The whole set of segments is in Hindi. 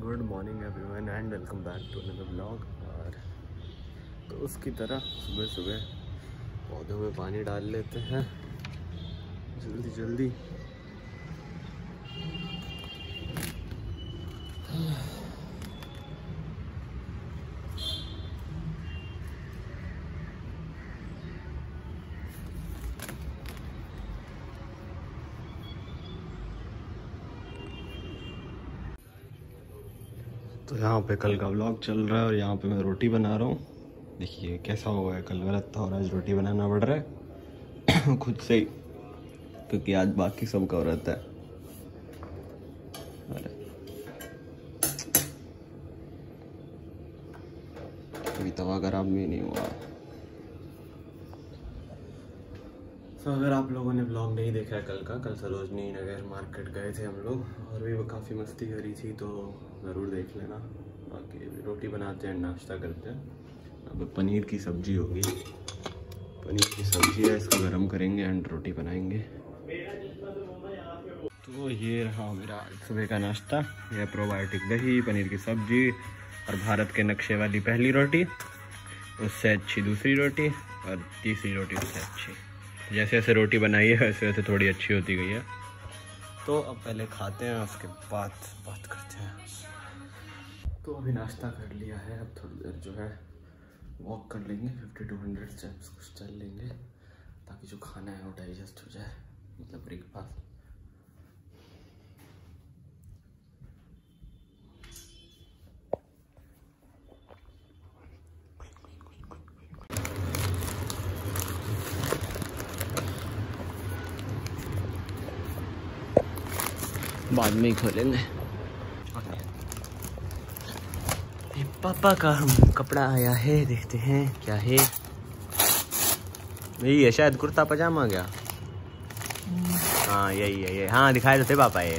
Good morning everyone and welcome back to another blog. और तो उसकी तरह सुबह सुबह पौधों में पानी डाल लेते हैं जल्दी जल्दी। तो यहाँ पे कल का व्लॉग चल रहा है और यहाँ पे मैं रोटी बना रहा हूँ। देखिए कैसा हुआ है, कल गलत था और आज रोटी बनाना पड़ रहा है खुद से ही, क्योंकि आज बाकी सब का व्रत है। अरे अभी तवा खराब भी नहीं हुआ। तो अगर आप लोगों ने ब्लॉग नहीं देखा है कल सरोजनी नगर मार्केट गए थे हम लोग और भी वो काफ़ी मस्ती करी थी, तो ज़रूर देख लेना। बाकी रोटी बनाते हैं, नाश्ता करते हैं। अब पनीर की सब्जी होगी, पनीर की सब्जी है, इसको गरम करेंगे एंड रोटी बनाएंगे। तो ये रहा मेरा सुबह का नाश्ता। यह प्रोबायोटिक दही, पनीर की सब्जी और भारत के नक्शे वाली पहली रोटी, उससे अच्छी दूसरी रोटी और तीसरी रोटी उससे अच्छी। जैसे जैसे रोटी बनाई है वैसे वैसे थोड़ी अच्छी होती गई है। तो अब पहले खाते हैं, उसके बाद बात करते हैं। तो अभी नाश्ता कर लिया है, अब थोड़ी देर जो है वॉक कर लेंगे, 50 to 100 स्टेप्स कुछ चल लेंगे ताकि जो खाना है वो डाइजेस्ट हो जाए, मतलब ब्रेकफास्ट। बाद में ही खोलेंगे। पापा का हम कपड़ा आया है, देखते हैं क्या है। यही है शायद, कुर्ता पजामा क्या? हाँ यही है ये। हाँ दिखाए तो थे पापा ये।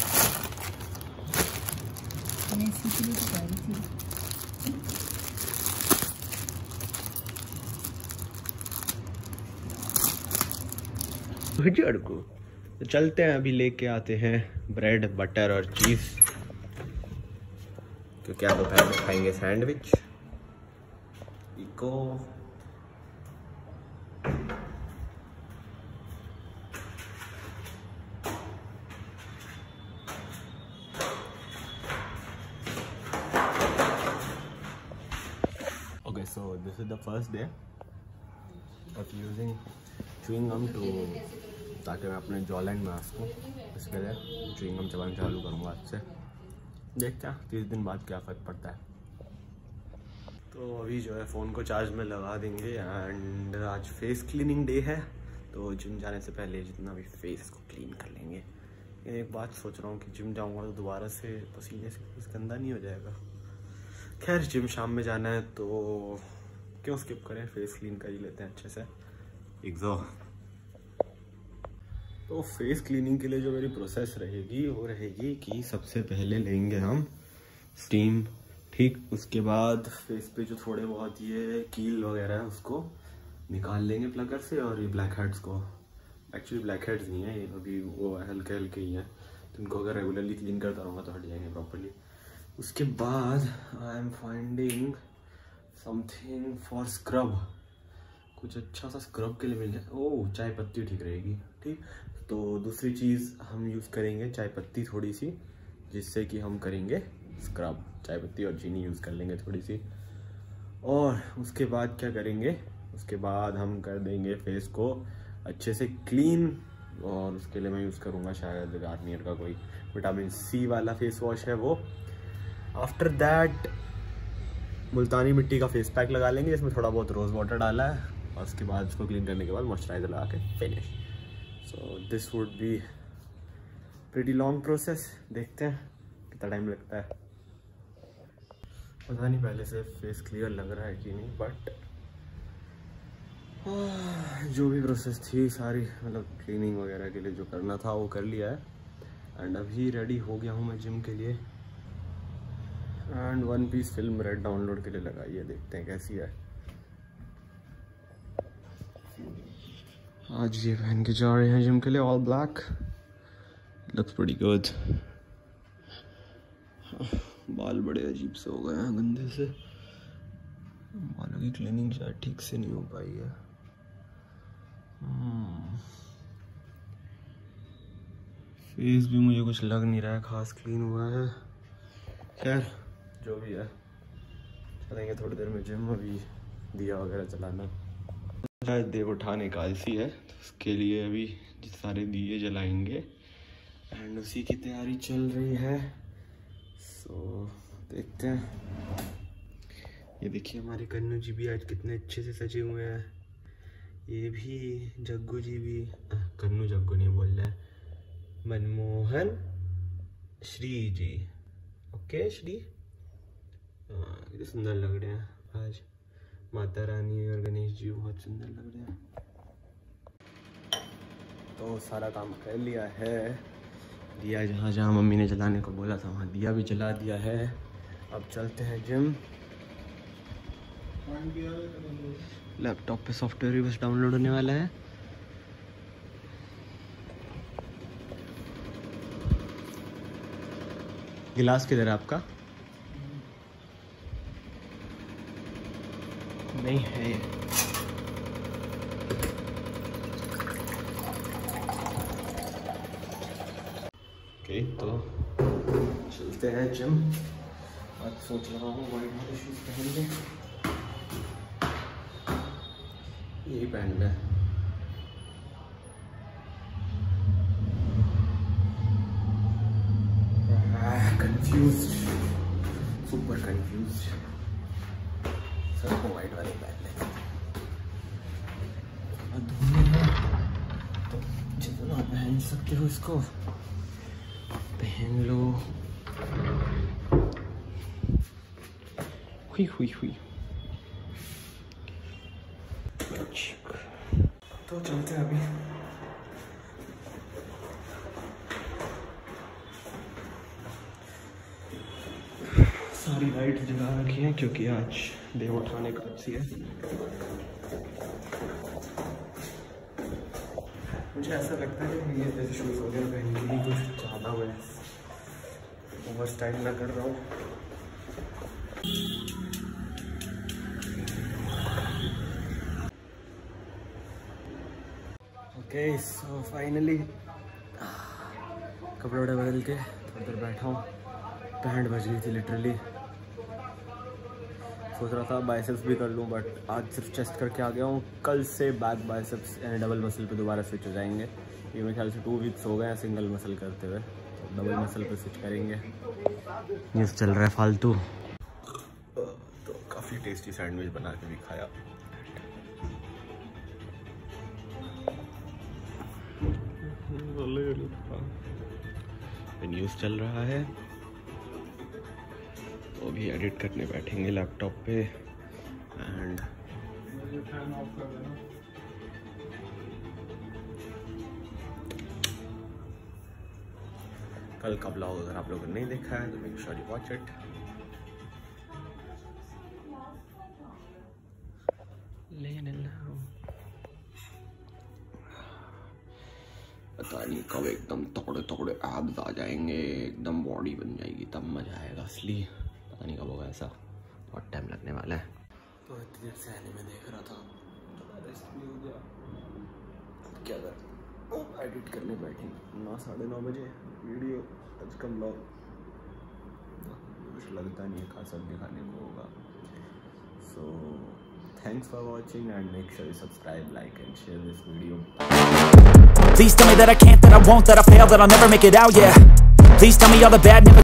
को तो चलते हैं, अभी लेके आते हैं ब्रेड बटर और चीज़, क्योंकि आप दोपहर में खाएंगे सैंडविच। इको okay, so this is the first day of using chewing gum too, ताकि मैं अपने जॉ लाइन में आ सकूँ। इसके लिए च्युइंग गम चबाना चालू करूँगा आज से। देखते हैं 30 दिन बाद क्या फ़र्क पड़ता है। तो अभी जो है फ़ोन को चार्ज में लगा देंगे एंड आज फेस क्लीनिंग डे है, तो जिम जाने से पहले जितना भी फेस को क्लीन कर लेंगे। एक बात सोच रहा हूँ कि जिम जाऊँगा तो दोबारा से पसीने से फेस गंदा नहीं हो जाएगा। खैर जिम शाम में जाना है तो क्यों स्किप करें, फेस क्लीन कर ही लेते हैं अच्छे से। तो फेस क्लीनिंग के लिए जो मेरी प्रोसेस रहेगी वो रहेगी कि सबसे पहले लेंगे हम स्टीम, ठीक। उसके बाद फेस पे जो थोड़े बहुत ये कील वगैरह है उसको निकाल लेंगे प्लगर से, और ये ब्लैक हेड्स को, एक्चुअली ब्लैक हेड्स नहीं है ये, अभी वो हल्के हल्के ही हैं, तो इनको अगर रेगुलरली क्लीन करता रहूँगा तो हट जाएंगे प्रॉपरली। उसके बाद I am finding something for scrub, कुछ अच्छा सा स्क्रब के लिए मिल जाए। ओह चाय पत्ती ठीक रहेगी, ठीक। तो दूसरी चीज़ हम यूज़ करेंगे चाय पत्ती थोड़ी सी, जिससे कि हम करेंगे स्क्रब। चाय पत्ती और चीनी यूज़ कर लेंगे थोड़ी सी। और उसके बाद क्या करेंगे, उसके बाद हम कर देंगे फेस को अच्छे से क्लीन, और उसके लिए मैं यूज़ करूँगा शायद गार्नियर का कोई विटामिन सी वाला फेस वॉश है वो। आफ्टर दैट मुल्तानी मिट्टी का फेस पैक लगा लेंगे, जिसमें थोड़ा बहुत रोज़ वाटर डाला है, और उसके बाद उसको क्लीन करने के बाद मॉइस्चराइजर लगा के finish. So this would be pretty long process. देखते हैं कितना टाइम लगता है। पता नहीं पहले से फेस क्लियर लग रहा है कि नहीं, बट जो भी प्रोसेस थी सारी, मतलब क्लीनिंग वगैरह के लिए जो करना था वो कर लिया है एंड अभी रेडी हो गया हूँ मैं जिम के लिए। And one piece film red download के लिए लगाई है, देखते हैं कैसी है। आज ये पहन के जा रहे हैं जिम के लिए, all black, looks pretty good. बाल बड़े अजीब से हो गए हैं गंदे से, बालों की क्लीनिंग शायद ठीक से नहीं हो पाई है। फेस भी मुझे कुछ लग नहीं रहा है खास क्लीन हुआ है। खैर जो भी है, चलेंगे थोड़ी देर में जिम। अभी दिया वगैरह जलाना, शायद देव उठाने का ऐसी है, तो उसके लिए अभी सारे दिए जलाएंगे एंड उसी की तैयारी चल रही है। सो देखते हैं। ये देखिए हमारे कन्नू जी भी आज कितने अच्छे से सजे हुए हैं। ये भी जग्गू जी भी, कन्नू जग्गू नहीं बोल रहा है, मनमोहन श्री जी। ओके श्री, कितने सुंदर लग रहे हैं आज। माता रानी और गणेश जी बहुत सुंदर लग रहे हैं। तो सारा काम कर लिया है, दिया जहाँ जहाँ मम्मी ने जलाने को बोला था वहाँ दिया भी जला दिया है। अब चलते हैं जिम। लैपटॉप पे सॉफ्टवेयर भी बस डाउनलोड होने वाला है। गिलास किधर है आपका? नहीं है। ओके तो चलते हैं जिम। आज सोच रहा हूँ वाइट वाले शूज पहन ले, यही पहन ले। Confused, super confused. सबको वाइट वाले पहन ले। तो जितना पहन सकते हो इसको पहन लो। हुई हुई हुई। तो चलते हैं अभी। सारी लाइट जला रखी है क्योंकि आज देव उठाने का अच्छी है। मुझे ऐसा लगता है कि ये जैसे शूज़ वगैरह पहन के ही कुछ ज़्यादा मैं ओवर स्टाइल ना कर रहा हूँ। ओके सो फाइनली कपड़े वपड़े बदल के थोड़ी देर बैठा हूँ। पैंट बज गई थी लिटरली। सोच रहा था बाइसेप्स भी कर लूँ बट आज सिर्फ चेस्ट करके आ गया हूँ। कल से बैक बाइसेप्स यानी डबल मसल पे दोबारा स्विच हो जाएंगे। ये मेरे ख्याल से 2 वीक्स हो गए हैं सिंगल मसल करते हुए, तो डबल मसल पे स्विच करेंगे। न्यूज़ चल रहा है फालतू। तो काफ़ी टेस्टी सैंडविच बना के भी खाया। न्यूज़ चल रहा है तो अभी एडिट करने बैठेंगे लैपटॉप पे एंड कल का ब्लॉग अगर आप लोगों ने नहीं देखा है तो make sure you watch it. पता नहीं कब एकदम तगड़े तगड़े एब्स आ जाएंगे, एकदम बॉडी बन जाएगी, तब मजा आएगा असली। पता नहीं कब होगा ऐसा, बहुत टाइम लगने वाला है। तो इतनी देर से एनीमे देख रहा था, रेस्ट भी हो गया। क्या कर एडिट करने बैठी 9 साढ़े 9 बजे वीडियो। आज का ब्लॉग कुछ लगता नहीं है खासा दिखाने को होगा। सो thanks for watching and make sure you subscribe, like and share this video. Please tell me that I can't, that I won't, that I fail, that I'll never make it out, yeah. Please tell me all the bad never